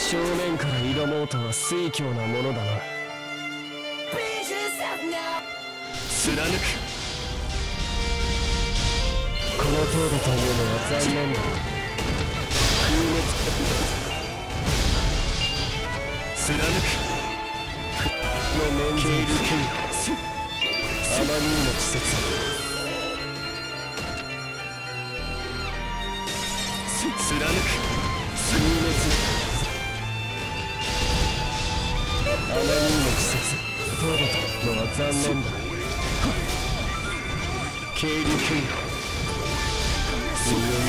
正面から挑もうとは推挙なものだな。貫く。この程度というのは残念だ。空滅。貫く。の面経流剣。あまりにも季節。貫く。空滅。あまりにも季節。程度というのは残念だ。経流剣。強みだ。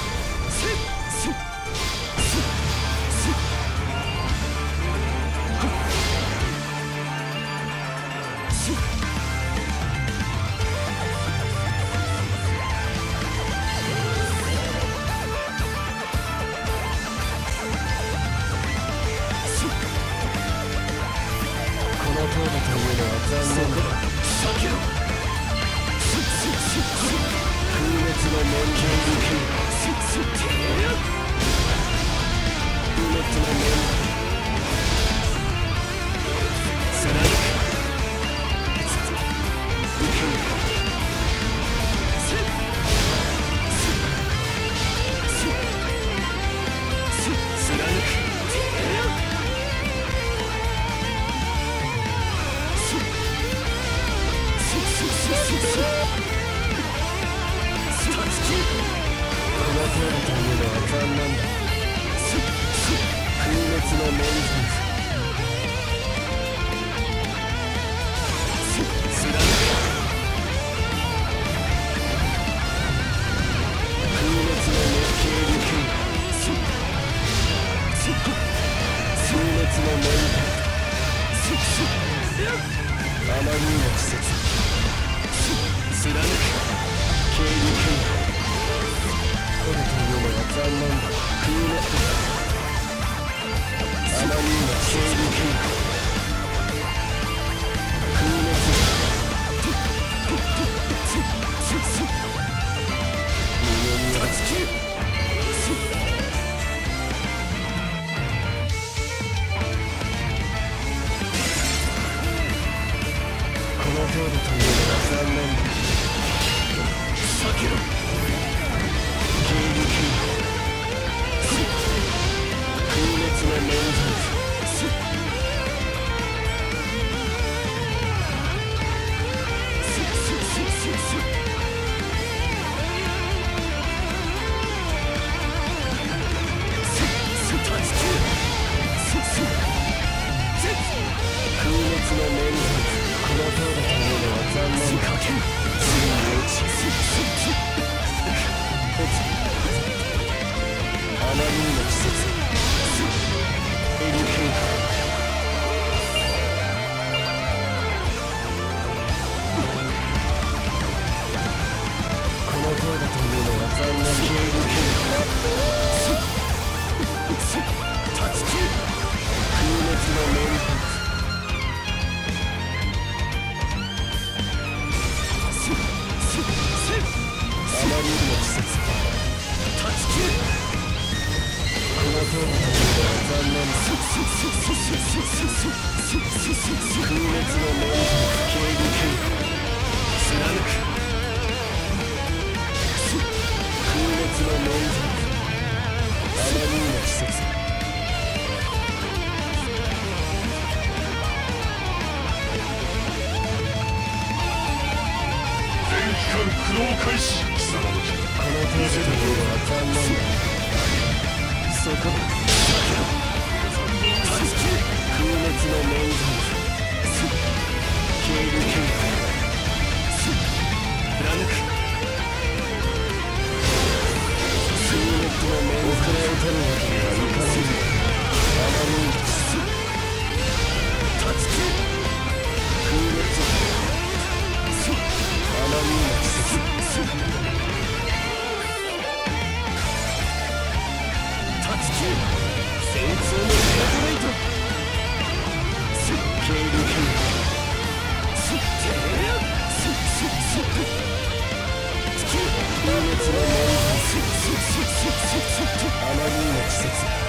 この程度というのは残念だ。空滅の面経流剣。空滅の面。貫く。あまりにも季節。貫く。経流剣。これというのは残念だ。空滅。あまりにも経流剣。空滅。無限にはつき。この程度というのは残念だ。避けろ。経流剣。空滅の面前。空滅の面前。この程度というのは残念だ。次に落ち。あまりにも季節。エリュケイ。この程度というのは残念だ。エリュケイ。立ちき。空滅の面。あまりにも季節。断ち切る。この程度というのは残念だ。空滅の面前。経流剣。貫く。空滅の面前。あまりにも季節。 駆動開始。貴様のこの程度というのは残念だ。そこだ。断ち切る。空滅の面前。経流剣。貫く。空滅の面前。遅れを取るわけにはいかない。あまりにも断ち切る。空滅。あまりにも季節。断ち切る。戦争のヘアドレイト。経流剣。空滅の面。あまりにも季節。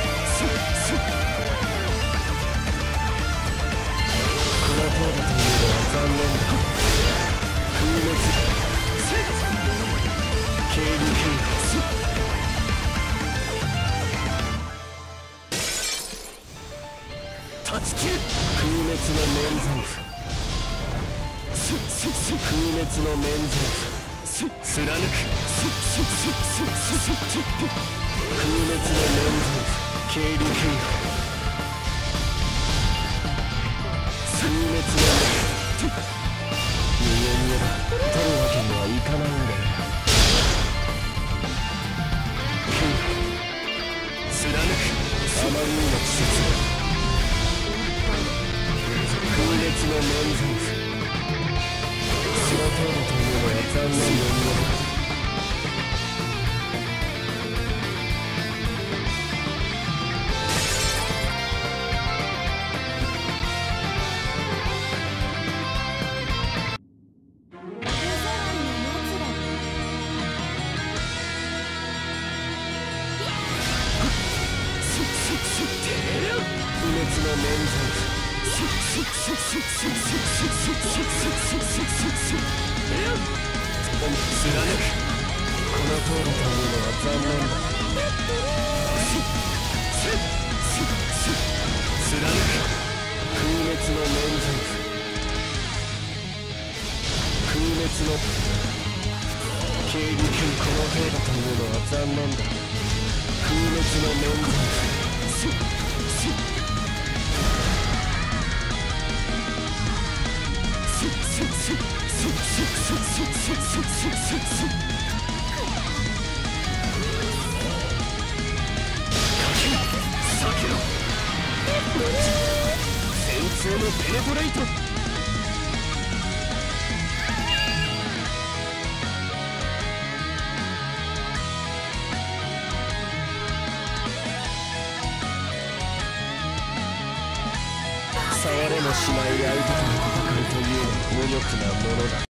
断ち切る。空滅の面前譜。空滅の面前譜。貫く。空滅の面前譜。経理空滅の面前譜。逃げ逃げだ。取るわけにはいかないんだよ。貫く。あまりにも季節だ。空滅の面前譜。その程度というのは残念なものだ。不滅の面前譜。貫く。この程度というのは残念だ。貫く。空滅の面前譜。空滅の経理級。この程度というのは残念だ。空滅の面前譜。戦痛のペネトレイト。触れもしない相手との戦いというのは無力なものだ。